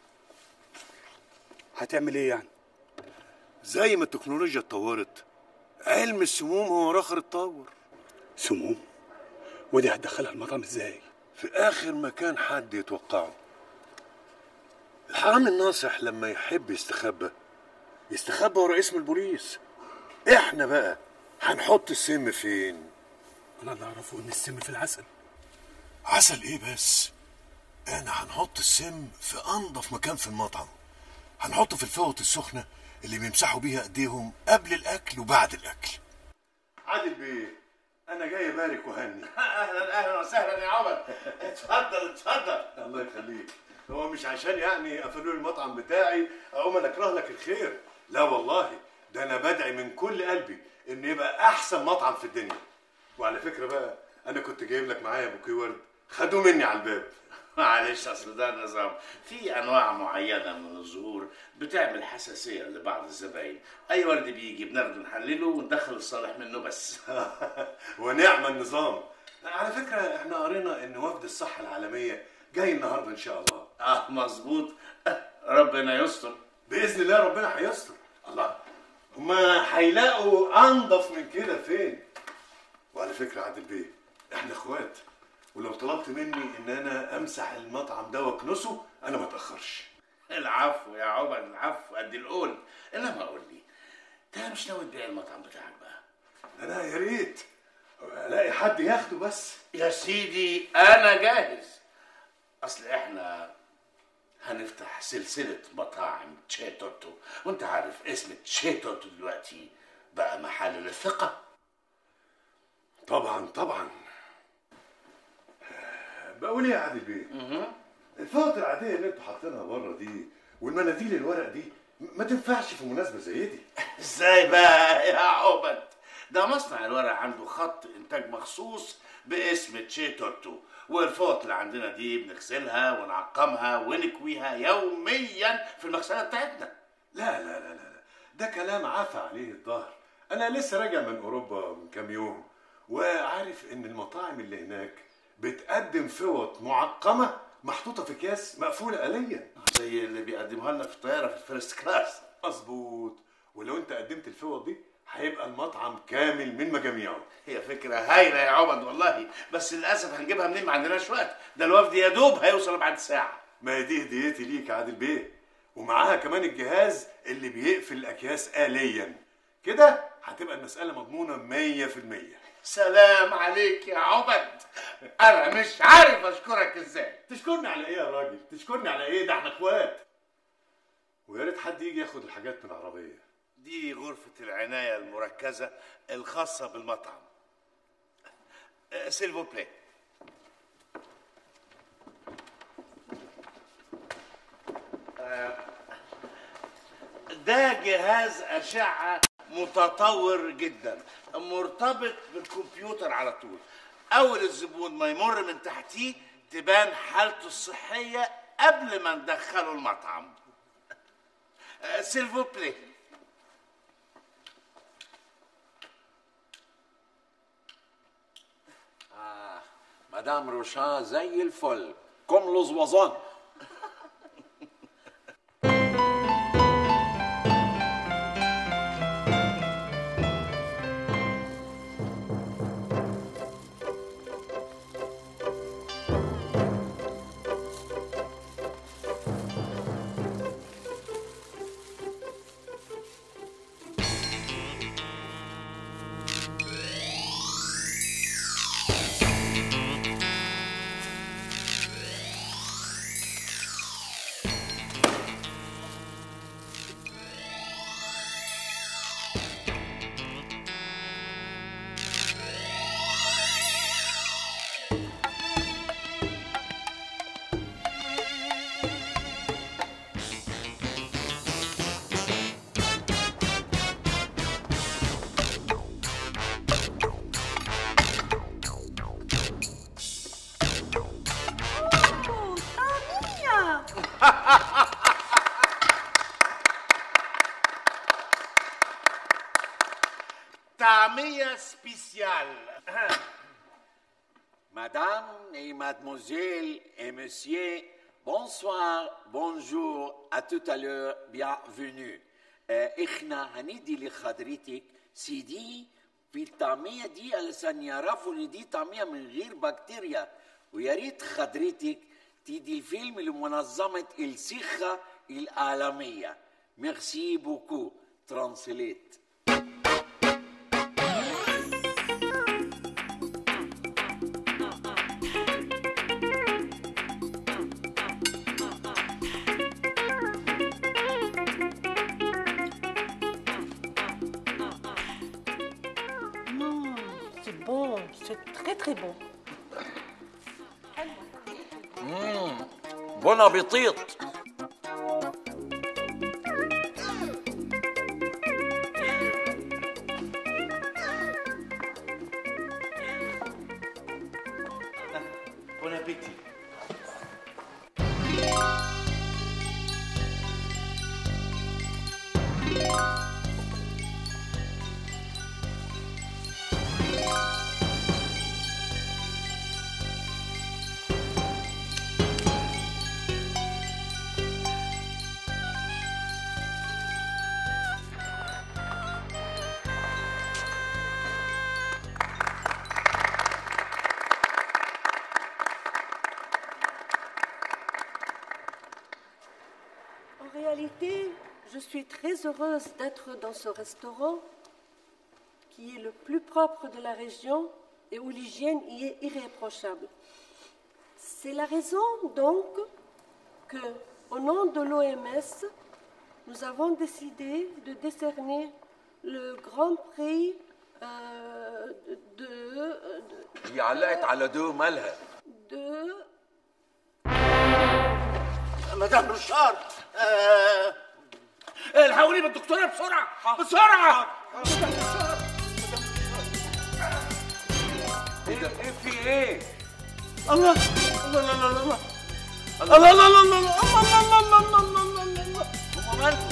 Speaker 15: هتعمل ايه يعني؟
Speaker 7: زي ما التكنولوجيا اتطورت، علم السموم هو راخر اتطور.
Speaker 15: سموم؟ ودي هتدخلها المطعم ازاي؟
Speaker 7: في اخر مكان حد يتوقعه. الحرامي الناصح لما يحب يستخبى يستخبى ورا اسم البوليس. احنا بقى هنحط السم فين؟
Speaker 15: انا اللي اعرفه ان السم في العسل.
Speaker 7: عسل ايه بس؟ انا هنحط السم في انضف مكان في المطعم. هنحطه في الفوط السخنه اللي بيمسحوا بيها ايديهم قبل الاكل وبعد الاكل. عادل بيه، انا جاي ابارك وهني.
Speaker 3: اهلا اهلا وسهلا يا عمر. اتفضل اتفضل.
Speaker 7: الله يخليك. هو مش عشان يعني قفلوا لي المطعم بتاعي اقوم انا اكره لك الخير، لا والله، ده انا بدعي من كل قلبي ان يبقى احسن مطعم في الدنيا. وعلى فكره بقى انا كنت جايب لك معايا بوكيه ورد خدوه مني على الباب.
Speaker 3: معلش اصل ده نظام، في انواع معينه من الزهور بتعمل حساسيه لبعض الزباين، اي ورد بيجي بناخده نحلله وندخل الصالح منه بس.
Speaker 7: ونعم النظام. على فكره احنا قرينا ان وفد الصحه العالميه جاي النهارده ان شاء الله.
Speaker 3: اه مظبوط، ربنا يستر.
Speaker 7: باذن الله ربنا هيستر. الله، هما هيلاقوا انضف من كده فين؟ وعلى فكره عادل بيه، احنا اخوات، ولو طلبت مني ان انا امسح المطعم ده واكنسه انا ما اتاخرش.
Speaker 3: العفو يا عمر، العفو قد القول. انما قول لي، انت مش ناوي تبيع المطعم بتاعك بقى؟
Speaker 7: انا يا ريت الاقي حد ياخده بس.
Speaker 3: يا سيدي انا جاهز. اصل احنا هنفتح سلسلة مطاعم تشي توتو، وانت عارف اسم تشي توتو دلوقتي بقى محل للثقة.
Speaker 7: طبعا طبعا. بقول ايه يا عادل بيه؟ الفوط العادية اللي انتوا حاطينها بره دي والمناديل الورق دي ما تنفعش في مناسبة زي دي.
Speaker 3: ازاي بقى يا عبد؟ ده مصنع الورق عنده خط انتاج مخصوص باسم تشي توتو، والفوط اللي عندنا دي بنغسلها ونعقمها ونكويها يوميا في المغسله بتاعتنا.
Speaker 7: لا لا لا لا، ده كلام عفى عليه الظهر. انا لسه راجع من اوروبا من كام يوم، وعارف ان المطاعم اللي هناك بتقدم فوط معقمه محطوطه في اكياس مقفوله آليا
Speaker 3: زي اللي بيقدمها لنا في الطياره في الفيرست كلاس.
Speaker 7: مظبوط. ولو انت قدمت الفوط دي هيبقى المطعم كامل من مجاميعه.
Speaker 3: هي فكره هايله يا عبد والله، بس للاسف هنجيبها منين؟ ما عندناش وقت. ده الوفد يا دوب هيوصل بعد ساعه.
Speaker 7: ما هي دي هديتي ليك يا عادل بيه، ومعاها كمان الجهاز اللي بيقفل الاكياس آليا. كده هتبقى المساله مضمونه مية في المية.
Speaker 3: سلام عليك يا عبد، انا مش عارف اشكرك ازاي.
Speaker 7: تشكرني على ايه يا راجل؟ تشكرني على ايه؟ ده احنا اخوات. ويا ريت حد يجي ياخد الحاجات من العربيه.
Speaker 3: دي غرفه العنايه المركزه الخاصه بالمطعم. سيلفو بلاي. ده جهاز اشعه متطور جدا مرتبط بالكمبيوتر على طول. اول الزبون ما يمر من تحتيه تبان حالته الصحيه قبل ما ندخله المطعم. سيلفو بلاي.
Speaker 4: آه مدام روشان زي الفل كم لزوزان.
Speaker 3: طعمية سبيسيال.
Speaker 4: Madame et mademoiselle et monsieur, bonsoir, bonjour, à tout à l'heure, bienvenue. احنا هندي لحضرتك سي دي في الطعمية دي علشان يعرفوا ان دي طعمية من غير بكتيريا، ويا ريت حضرتك تدي الفيلم لمنظمة الصحة العالمية. ميرسي بوكو. ترانسليت.
Speaker 9: Bon, c'est très très bon.
Speaker 4: Mmh. Bon appétit.
Speaker 3: Bon appétit.
Speaker 16: suis très heureuse d'être dans ce restaurant qui est le plus propre de la région et où l'hygiène y est irréprochable. C'est la raison donc que, au nom de l'O M S, nous avons décidé de décerner le grand prix euh, de, de,
Speaker 4: هي علقت على دو مالها.
Speaker 16: de
Speaker 3: مدام رشار آه... الحقوني بالدكتوره بسرعه بسرعه.
Speaker 4: ايه ده؟ ايه في ايه؟
Speaker 3: الله الله الله الله الله الله الله الله الله الله الله الله الله الله الله
Speaker 4: هم مالهم؟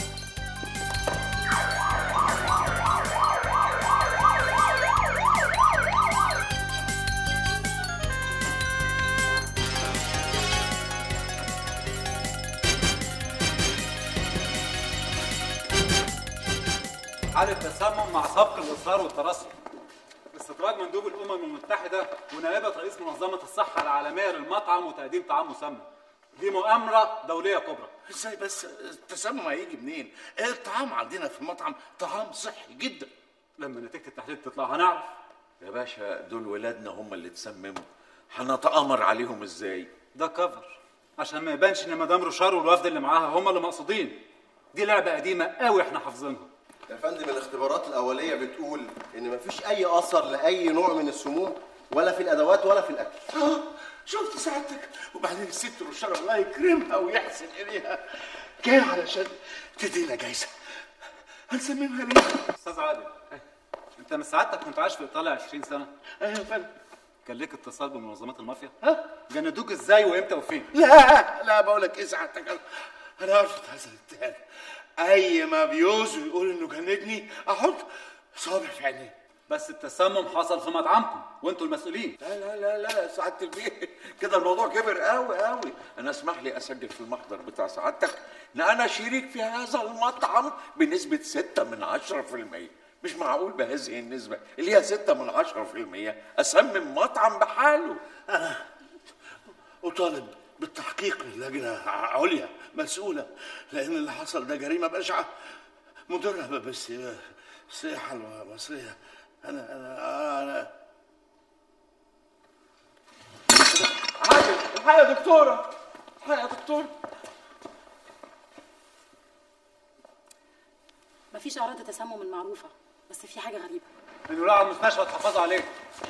Speaker 15: حالة تسمم مع سبق الإصرار والترصد. استدراج مندوب الأمم المتحدة ونائبة رئيس منظمة الصحة العالمية للمطعم وتقديم طعام مسمى. دي مؤامرة دولية كبرى.
Speaker 3: ازاي بس التسمم هيجي منين؟ الطعام عندنا في المطعم طعام صحي جدا.
Speaker 15: لما نتيجة التحليل تطلع هنعرف.
Speaker 4: يا باشا دول ولادنا هم اللي اتسمموا، هنتآمر عليهم ازاي؟
Speaker 15: ده كفر عشان ما يبانش ان مدام رشار والوفد اللي معاها هم اللي مقصودين. دي لعبة قديمة قوي احنا حافظينها.
Speaker 17: يا فندم الاختبارات الأولية بتقول إن مفيش أي أثر لأي نوع من السموم ولا في الأدوات ولا في الأكل.
Speaker 3: اه شفت سعادتك؟ وبعدين الست رشار الله يكرمها ويحسن إليها جاية علشان تدينا جايزة. هنسممها ليه؟
Speaker 15: أستاذ عادل، أنت من سعادتك كنت عايش في إيطاليا عشرين سنة؟
Speaker 3: أيوة يا فندم.
Speaker 15: كان ليك اتصال بمنظمات المافيا؟
Speaker 3: ها؟
Speaker 15: جندوك إزاي وإمتى وفين؟
Speaker 3: لا لا بقول لك إيه سعادتك، أنا أنا أرفض هذا الاتهام. أي ما بيوزو يقول إنه جندني أحط صابع في عينيه.
Speaker 15: بس التسمم حصل في مطعمكم وانتوا المسؤولين.
Speaker 4: لا لا لا لا سعادة البيه كده الموضوع كبر قوي قوي. انا اسمح لي اسجل في المحضر بتاع سعادتك ان انا شريك في هذا المطعم بنسبة ستة من عشرة في المية. مش معقول بهذه النسبة اللي هي ستة من عشرة في المية اسمم مطعم بحاله.
Speaker 3: انا اطالب بالتحقيق من لجنة عليا مسؤولة، لان اللي حصل ده جريمة بشعة مضرة بالسياحة المصرية. انا انا انا
Speaker 4: عادل الحقيقة يا دكتورة، الحقيقة يا دكتورة.
Speaker 11: مفيش اعراض التسمم المعروفه، بس في حاجه غريبه.
Speaker 15: انه على المستشفى تحافظوا عليه.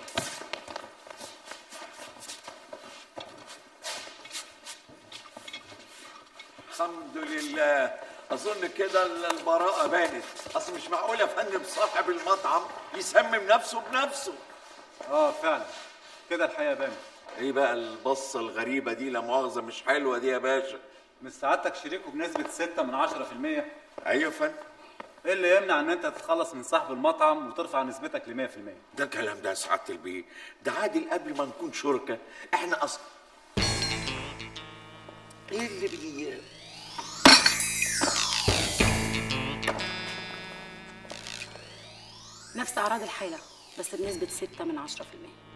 Speaker 4: الحمد لله، اظن كده البراءة بانت. اصل مش معقول يا فندم صاحب المطعم يسمم نفسه بنفسه.
Speaker 15: اه فعلا كده الحقيقة بانت.
Speaker 4: ايه بقى البصة الغريبة دي؟ لا مؤاخذة مش حلوة دي يا باشا.
Speaker 15: مش سعادتك شريكه بنسبة ستة من عشرة في المية؟
Speaker 4: ايوه يا فندم.
Speaker 15: ايه اللي يمنع ان انت تتخلص من صاحب المطعم وترفع نسبتك ل مية في المية؟
Speaker 4: ده كلام ده يا سعادة البيه، ده عادل قبل ما نكون شركاء احنا اصلا. ايه اللي بي
Speaker 11: نفس اعراض الحاله بس بنسبه ستة من عشرة في المية.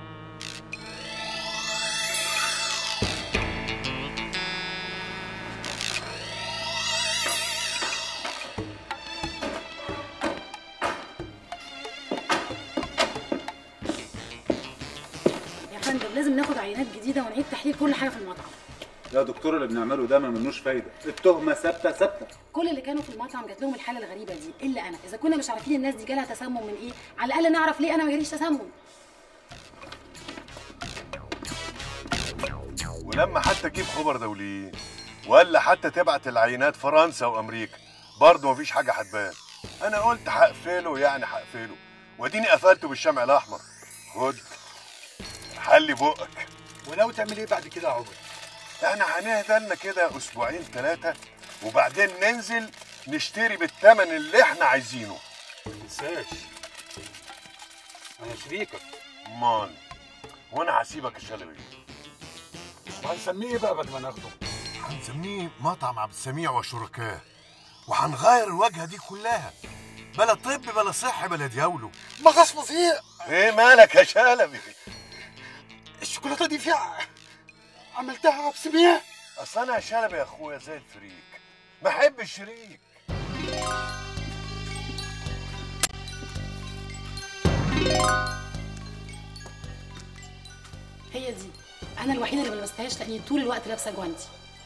Speaker 11: يا فندم لازم ناخد عينات جديده ونعيد تحليل كل حاجه في المطعم.
Speaker 15: يا دكتور اللي بنعمله ده ما منوش فايده، التهمه ثابته ثابته.
Speaker 11: كل اللي كانوا في المطعم جات لهم الحاله الغريبه دي الا انا. اذا كنا مش عارفين الناس دي جالها تسمم من ايه، على الاقل نعرف ليه انا ما جاليش تسمم.
Speaker 7: ولما حتى تجيب خبر دوليين ولا حتى تبعت العينات فرنسا وامريكا برضه مفيش حاجه هتبان. انا قلت هقفله يعني هقفله، واديني قفلته بالشمع الاحمر. خد حلي بقك.
Speaker 18: وناوي تعمل ايه بعد كده يا عمر؟
Speaker 7: احنا هنهدى لنا كده اسبوعين ثلاثه وبعدين ننزل نشتري بالثمن اللي احنا عايزينه.
Speaker 18: ما تنساش انا شريكك.
Speaker 7: مان وانا هسيبك يا شلبي.
Speaker 18: وهنسميه ايه بقى بعد ما ناخده؟
Speaker 7: هنسميه مطعم عبد السميع وشركاه، وهنغير الواجهه دي كلها، بلا طب بلا صحي بلا دياولو.
Speaker 18: مغص فظيع.
Speaker 7: ايه مالك يا شلبي؟
Speaker 18: الشوكولاته دي فيها عملتها عبد السميع.
Speaker 7: اصل انا يا شلبي يا اخويا زي الفريك، بحب الشريك.
Speaker 11: هي دي انا الوحيده اللي ما لبستهاش لاني طول الوقت لابسه جوانتي.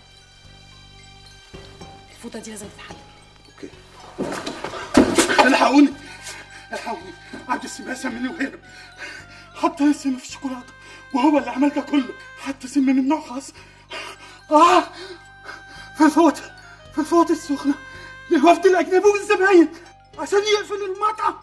Speaker 11: الفوطه دي لازم تتحل.
Speaker 1: اوكي. الحقوني الحقوني، عبد السميع سمني وهرب، حط السم في الشوكولاته وهو اللي عمل ده كله، حط سم من نوع خاص. اه في الفوط في الفوط السخنه للوفد الاجنبي والزباين عشان يقفل المطعم.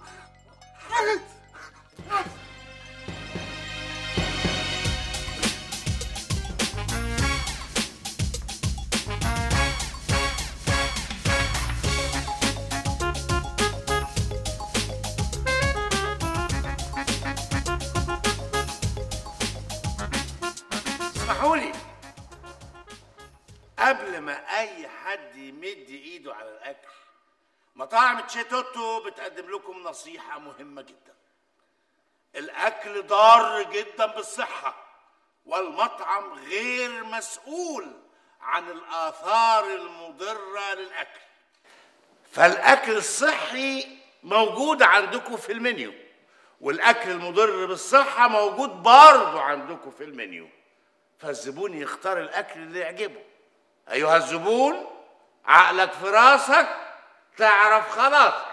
Speaker 3: اسمحوا لي، قبل ما اي حد يمد ايده على الاكل، مطاعم تشيتوتو بتقدم لكم نصيحة مهمة جدا. الاكل ضار جدا بالصحة، والمطعم غير مسؤول عن الاثار المضرة للاكل. فالاكل الصحي موجود عندكم في المنيو، والاكل المضر بالصحة موجود برضه عندكم في المنيو. فالزبون يختار الاكل اللي يعجبه. ايها الزبون، عقلك في راسك، تعرف خلاص